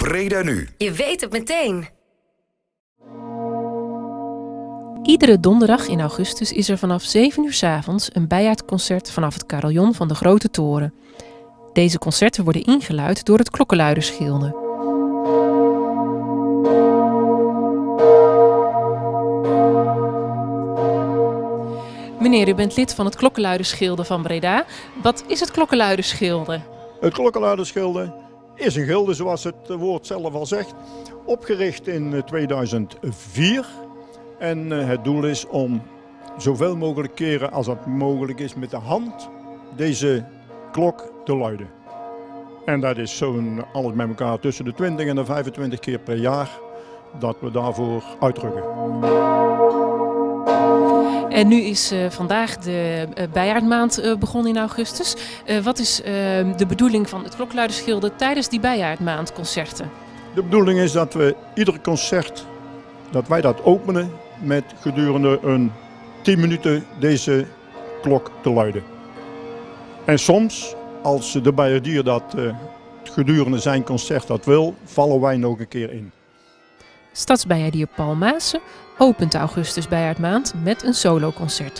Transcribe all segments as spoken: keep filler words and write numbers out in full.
Breda nu. Je weet het meteen. Iedere donderdag in augustus is er vanaf zeven uur 's avonds een bijaardconcert vanaf het carillon van de Grote Toren. Deze concerten worden ingeluid door het Klokkenluidersgilde. Meneer, u bent lid van het Klokkenluidersgilde van Breda. Wat is het Klokkenluidersgilde? Het Klokkenluidersgilde is een gilde, zoals het woord zelf al zegt, opgericht in tweeduizend vier. En het doel is om zoveel mogelijk keren als dat mogelijk is met de hand deze klok te luiden. En dat is zo'n alles met elkaar tussen de twintig en de vijfentwintig keer per jaar dat we daarvoor uitdrukken. En nu is uh, vandaag de uh, bijaardmaand uh, begonnen in augustus. Uh, wat is uh, de bedoeling van het Klokkenluidersgilde tijdens die bijaardmaandconcerten? De bedoeling is dat we ieder concert, dat wij dat openen met gedurende een tien minuten deze klok te luiden. En soms, als de bijaardier dat uh, gedurende zijn concert dat wil, vallen wij nog een keer in. Stadsbijaardier Paul Maassen opent de augustus bijaardmaand met een soloconcert.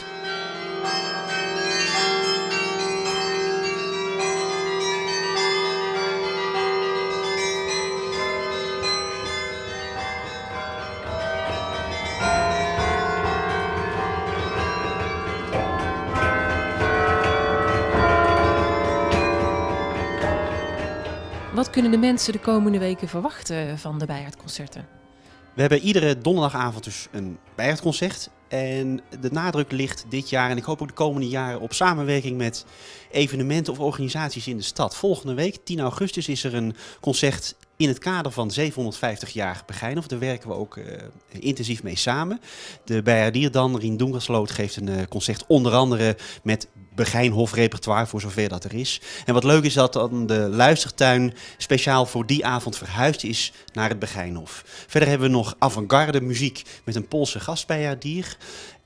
Wat kunnen de mensen de komende weken verwachten van de bijaardconcerten? We hebben iedere donderdagavond dus een bijaardconcert. En de nadruk ligt dit jaar en ik hoop ook de komende jaren op samenwerking met evenementen of organisaties in de stad. Volgende week, tien augustus, is er een concert in het kader van zevenhonderdvijftig jaar Begijnhof. Daar werken we ook uh, intensief mee samen. De bijaardier dan, Rien Dongersloot, geeft een uh, concert onder andere met Begijnhof repertoire, voor zover dat er is. En wat leuk is dat dan de luistertuin speciaal voor die avond verhuisd is naar het Begijnhof. Verder hebben we nog avant-garde muziek met een Poolse gastbijaardier.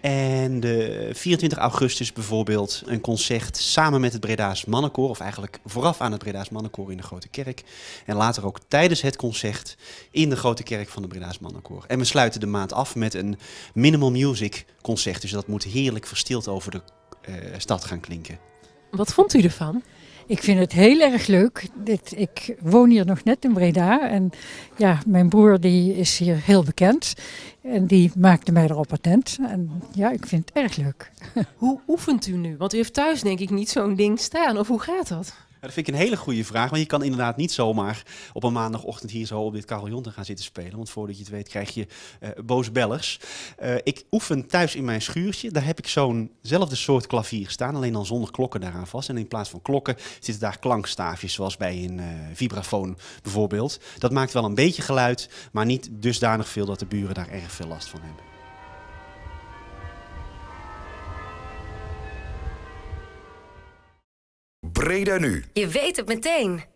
En de vierentwintig augustus bijvoorbeeld een concert samen met het Breda's Mannenkoor, of eigenlijk vooraf aan het Breda's Mannenkoor in de Grote Kerk. En later ook tijdens het concert in de Grote Kerk van de Breda's Mannenkoor. En we sluiten de maand af met een minimal music concert, dus dat moet heerlijk verstild over de uh, stad gaan klinken. Wat vond u ervan? Ik vind het heel erg leuk. Dit, ik woon hier nog net in Breda en ja, mijn broer die is hier heel bekend en die maakte mij erop attent. En ja, ik vind het erg leuk. Hoe oefent u nu? Want u heeft thuis denk ik niet zo'n ding staan, of hoe gaat dat? Ja, dat vind ik een hele goede vraag, want je kan inderdaad niet zomaar op een maandagochtend hier zo op dit carillon te gaan zitten spelen. Want voordat je het weet krijg je uh, boze bellers. Uh, ik oefen thuis in mijn schuurtje, daar heb ik zo'nzelfde soort klavier staan, alleen dan zonder klokken daaraan vast. En in plaats van klokken zitten daar klankstaafjes, zoals bij een uh, vibrafoon bijvoorbeeld. Dat maakt wel een beetje geluid, maar niet dusdanig veel dat de buren daar erg veel last van hebben. Breda nu. Je weet het meteen.